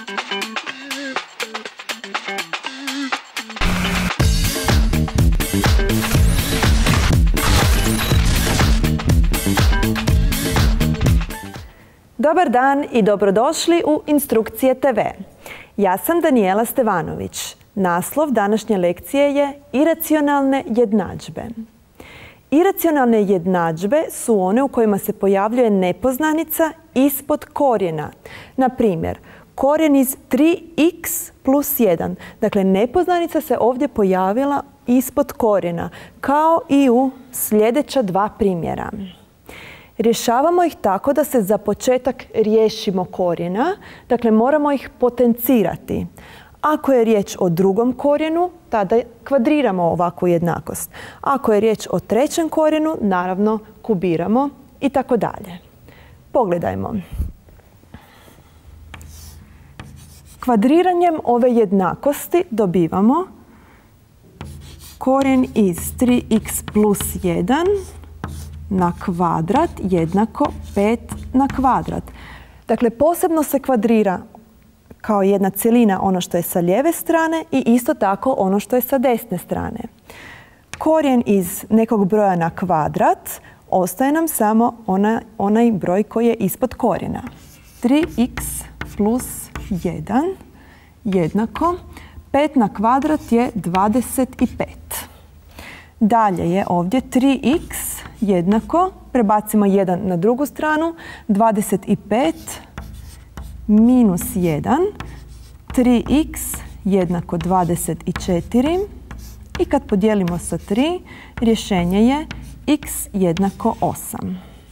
Dobar dan i dobrodošli u Instrukcije TV. Ja sam Danijela Stevanović. Naslov današnje lekcije je Iracionalne jednadžbe. Iracionalne jednadžbe su one u kojima se pojavljuje nepoznanica ispod korijena. Na primjer, korijen iz 3x plus 1. Dakle, nepoznanica se ovdje pojavila ispod korijena, kao i u sljedeća dva primjera. Rješavamo ih tako da se za početak riješimo korijena, dakle moramo ih potencirati. Ako je riječ o drugom korijenu, tada kvadriramo ovakvu jednakost. Ako je riječ o trećem korijenu, naravno kubiramo i tako dalje. Pogledajmo. Kvadriranjem ove jednakosti dobivamo korijen iz 3x plus 1 na kvadrat jednako 5 na kvadrat. Dakle, posebno se kvadrira kao jedna cjelina ono što je sa lijeve strane i isto tako ono što je sa desne strane. Korijen iz nekog broja na kvadrat ostaje nam samo onaj broj koji je ispod korijena. 3x plus 1 jednako 5 na kvadrat je 25. Dalje je ovdje 3x jednako, prebacimo 1 na drugu stranu, 25 minus 1, 3x jednako 24 i kad podijelimo sa 3, rješenje je x jednako 8.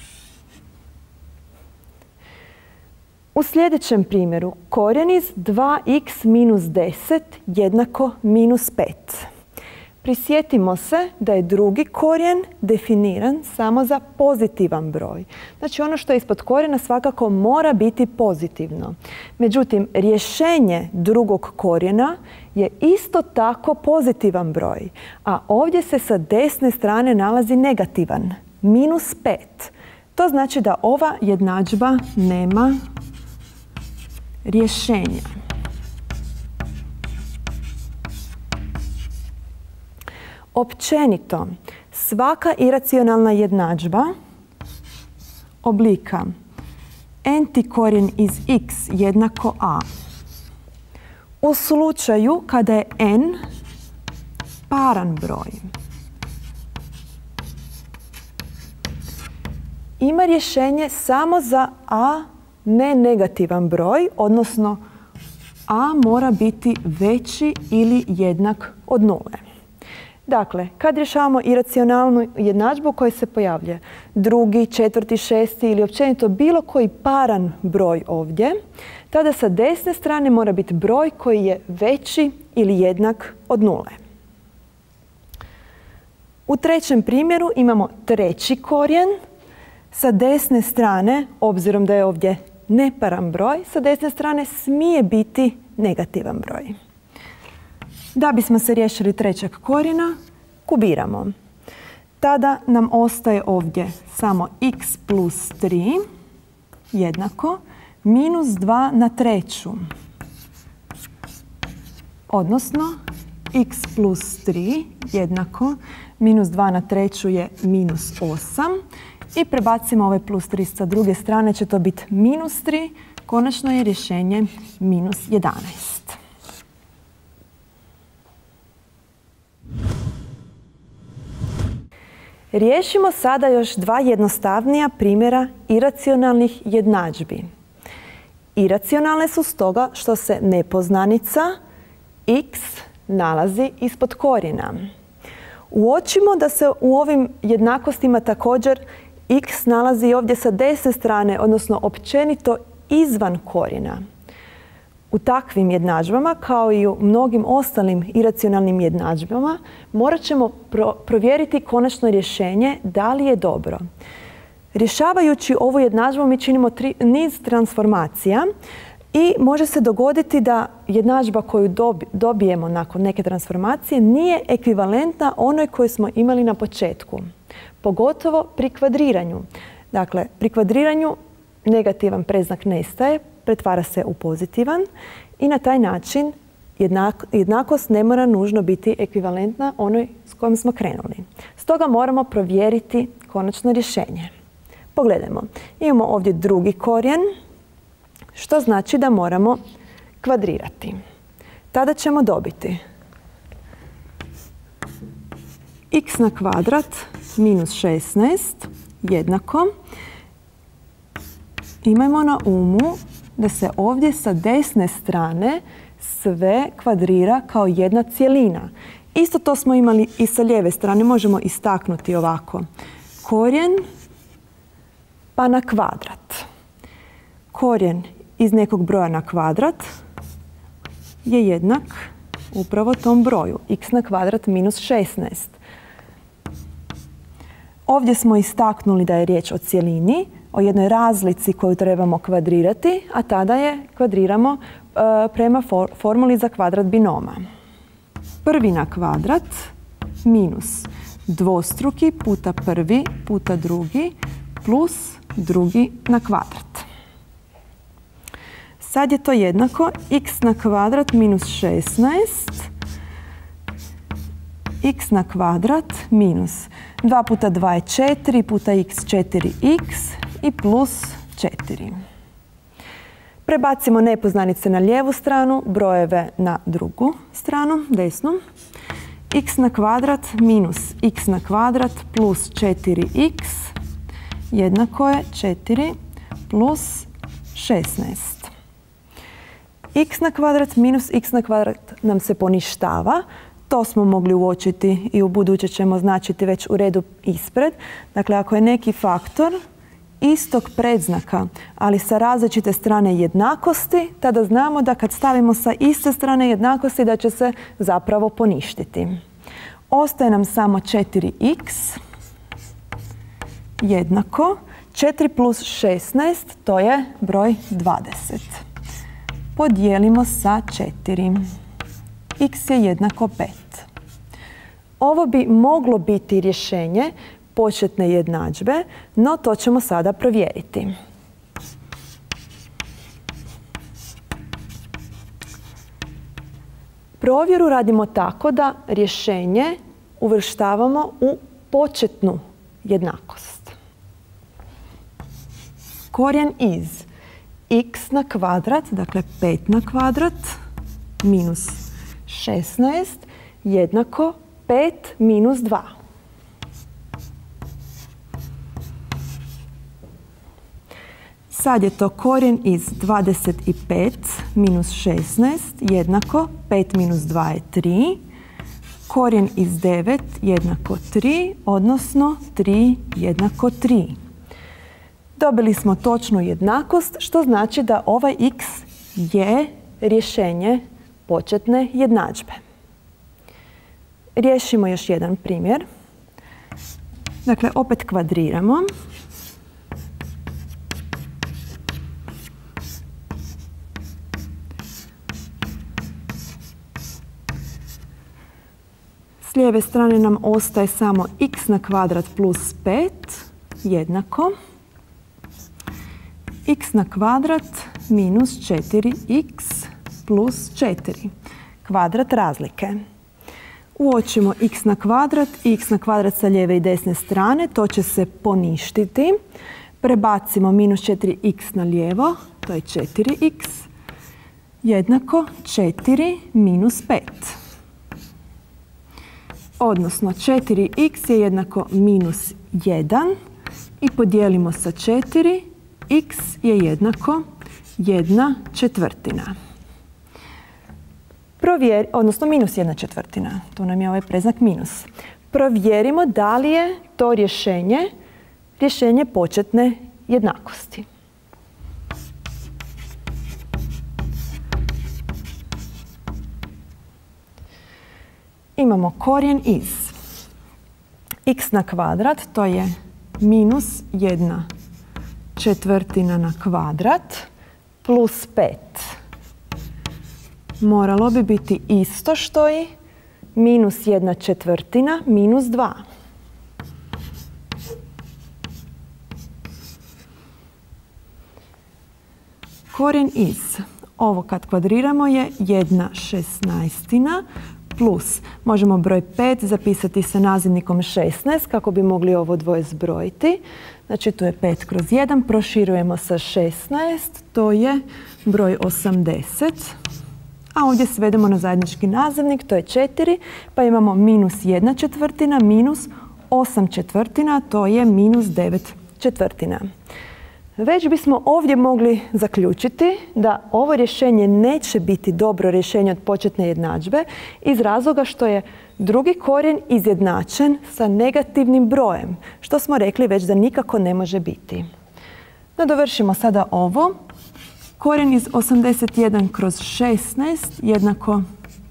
U sljedećem primjeru, korijen iz 2x minus 10 jednako minus 5. Prisjetimo se da je drugi korijen definiran samo za pozitivan broj. Znači ono što je ispod korijena svakako mora biti pozitivno. Međutim, rješenje drugog korijena je isto tako pozitivan broj. A ovdje se sa desne strane nalazi negativan, minus 5. To znači da ova jednadžba nema rješenja. Općenito, svaka iracionalna jednadžba oblika n-ti korijen iz x jednako a u slučaju kada je n paran broj ima rješenje samo za a ne negativan broj, odnosno a mora biti veći ili jednak od nule. Dakle, kad rješavamo iracionalnu jednadžbu koja se pojavlja drugi, četvrti, šesti ili općenito bilo koji paran broj ovdje, tada sa desne strane mora biti broj koji je veći ili jednak od nule. U trećem primjeru imamo treći korijen. Sa desne strane, obzirom da je ovdje neparan broj, sa desne strane smije biti negativan broj. Da bismo se riješili trećeg korijena, kubiramo. Tada nam ostaje ovdje samo x plus 3 jednako minus 2 na treću. Odnosno, x plus 3 jednako minus 2 na treću je minus 8. I prebacimo ovaj plus 3 sa druge strane, će to biti minus 3. Konačno je rješenje minus 11. Riješimo sada još dva jednostavnija primjera iracionalnih jednadžbi. Iracionalne su stoga što se nepoznanica x nalazi ispod korijena. Uočimo da se u ovim jednakostima također x nalazi ovdje sa desne strane, odnosno općenito izvan korijena. U takvim jednadžbama, kao i u mnogim ostalim iracionalnim jednadžbama, morat ćemo provjeriti konačno rješenje da li je dobro. Rješavajući ovu jednadžbu mi činimo niz transformacija i može se dogoditi da jednadžba koju dobijemo nakon neke transformacije nije ekvivalentna onoj koju smo imali na početku. Pogotovo pri kvadriranju. Dakle, pri kvadriranju negativan predznak nestaje, pretvara se u pozitivan i na taj način jednakost ne mora nužno biti ekvivalentna onoj s kojom smo krenuli. Stoga moramo provjeriti konačno rješenje. Pogledajmo. Imamo ovdje drugi korijen, što znači da moramo kvadrirati. Tada ćemo dobiti x na kvadrat minus 16 jednako. Imajmo na umu da se ovdje sa desne strane sve kvadrira kao jedna cjelina. Isto to smo imali i sa lijeve strane. Možemo istaknuti ovako. Korijen pa na kvadrat. Korijen iz nekog broja na kvadrat je jednak upravo tom broju. X na kvadrat minus 16. Ovdje smo istaknuli da je riječ o cjelini, o jednoj razlici koju trebamo kvadrirati, a tada je kvadriramo prema formuli za kvadrat binoma. Prvi na kvadrat minus dvostruki puta prvi puta drugi plus drugi na kvadrat. Sad je to jednako x na kvadrat minus 16 x na kvadrat minus 2 puta 2 je 4 puta x 4x i plus 4. Prebacimo nepoznanice na lijevu stranu, brojeve na drugu stranu, desnu. X na kvadrat minus x na kvadrat plus 4x jednako je 4 plus 16. X na kvadrat minus x na kvadrat nam se poništava. To smo mogli uočiti i u buduće ćemo značiti već u redu ispred. Dakle, ako je neki faktor istog predznaka, ali sa različite strane jednakosti, tada znamo da kad stavimo sa iste strane jednakosti da će se zapravo poništiti. Ostaje nam samo 4x jednako 4 plus 16, to je broj 20. Podijelimo sa 4. X je jednako 5. Ovo bi moglo biti rješenje početne jednadžbe, no to ćemo sada provjeriti. Provjeru radimo tako da rješenje uvrštavamo u početnu jednakost. Korijen iz x na kvadrat, dakle 5 na kvadrat, minus 16 jednako 5 minus 2. Sad je to korijen iz 25 minus 16 jednako 5 minus 2 je 3. Korijen iz 9 jednako 3, odnosno 3 jednako 3. Dobili smo točnu jednakost, što znači da ovaj x je rješenje početne jednadžbe. Riješimo još jedan primjer. Dakle, opet kvadriramo. S lijeve strane nam ostaje samo x na kvadrat plus 5 jednako x na kvadrat minus 4x plus 4. Kvadrat razlike. Uočimo x na kvadrat i x na kvadrat sa lijeve i desne strane. To će se poništiti. Prebacimo minus 4x na lijevo. To je 4x. Jednako 4 minus 5. Odnosno 4x je jednako minus 1. I podijelimo sa 4. X je jednako 1/4. Odnosno minus 1/4. Tu nam je ovaj preznak minus. Provjerimo da li je to rješenje početne jednakosti. Imamo korijen iz x na kvadrat, to je minus 1/4 na kvadrat plus 5. Moralo bi biti isto što i minus 1/4 minus 2. korijen iz, ovo kad kvadriramo je 1/16 plus, možemo broj 5 zapisati sa nazivnikom 16 kako bi mogli ovo dvoje zbrojiti. Znači tu je 5/1, proširujemo sa 16, to je broj 80. A ovdje svedemo na zajednički nazivnik, to je 4, pa imamo -1/4 minus 8/4, to je -9/4. Već bismo ovdje mogli zaključiti da ovo rješenje neće biti dobro rješenje od početne jednadžbe iz razloga što je drugi korijen izjednačen sa negativnim brojem, što smo rekli već da nikako ne može biti. No, dovršimo sada ovo. Korijen iz 81/16 jednako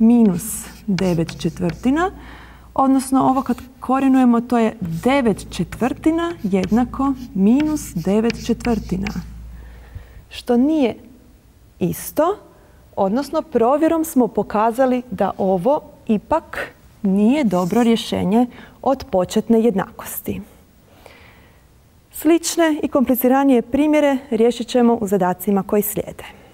-9/4, odnosno ovo kad korijenujemo to je 9/4 jednako -9/4, što nije isto, odnosno provjerom smo pokazali da ovo ipak nije dobro rješenje od početne jednakosti. Slične i kompliciranije primjere riješit ćemo u zadacima koji slijede.